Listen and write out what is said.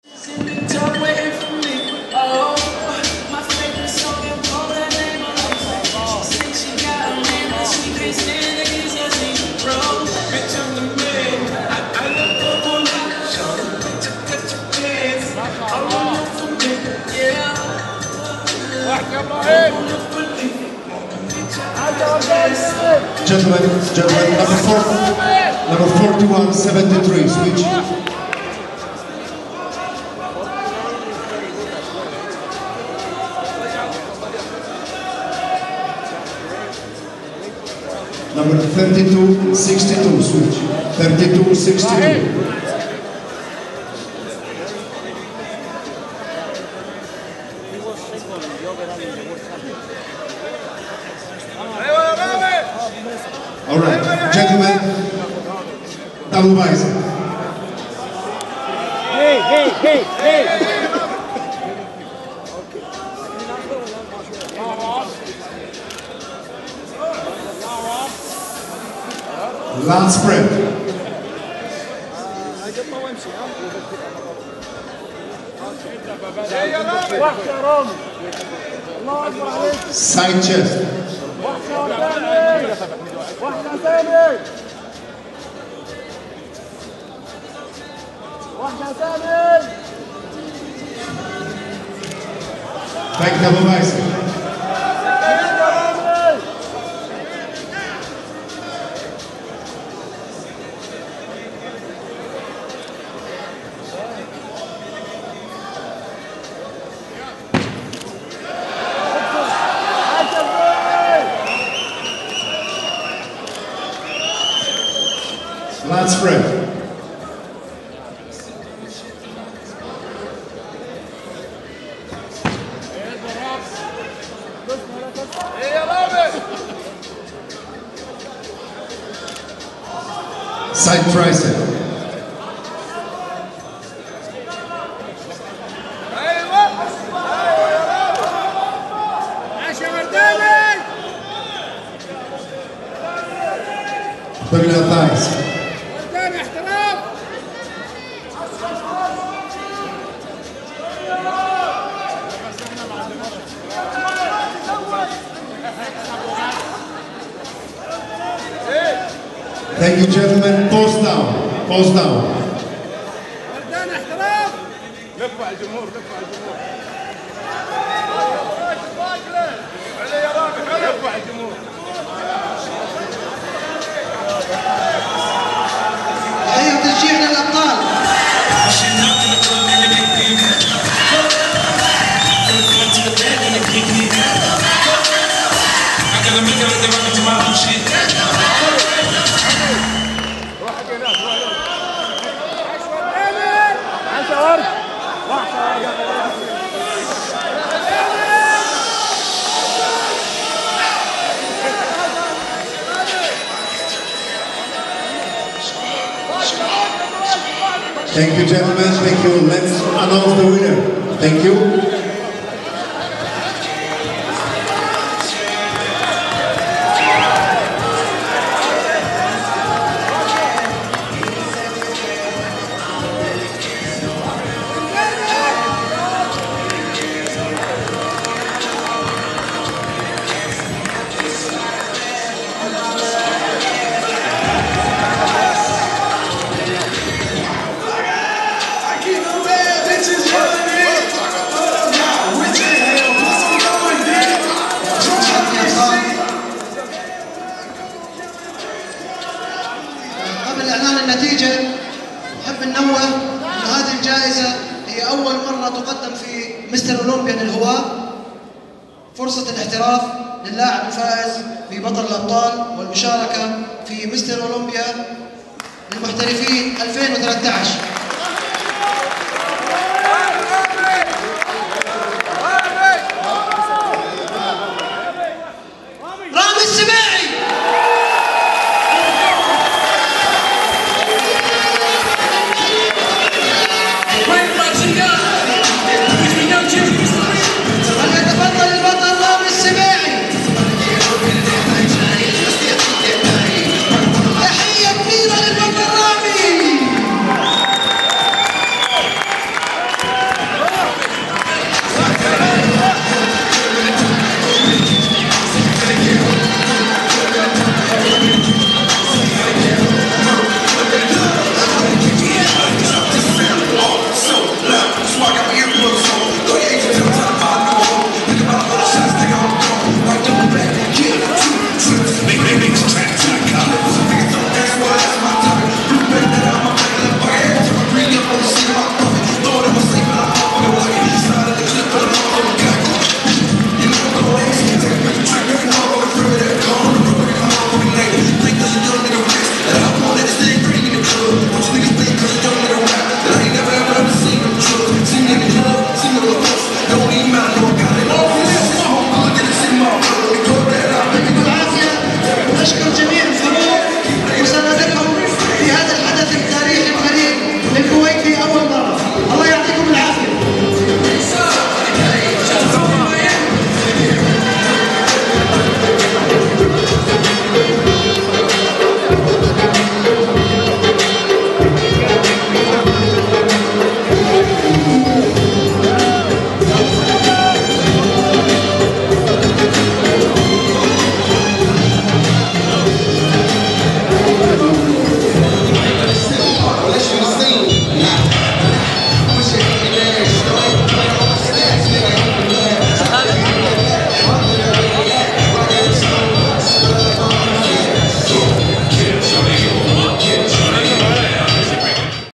Gentlemen, number 4173, switch. Number 3262, switch. 3262. All right, gentlemen, double bicep. Hey. Last spread. Side chest. Back double bicep. Flat spread. Side tricep. Abdominal thighs. Thank you, gentlemen. Posedown. Posedown. تحية وتشجيع للأبطال. Thank you, gentlemen. Thank you. Let's announce the winner. Thank you. قبل إعلان النتيجة نحب ننوه أن هذه الجائزة هي أول مرة تقدم في مستر أولمبيا للهواة، فرصة الاحتراف للاعب الفائز في بطل الأبطال والمشاركة في مستر أولمبيا للمحترفين 2013.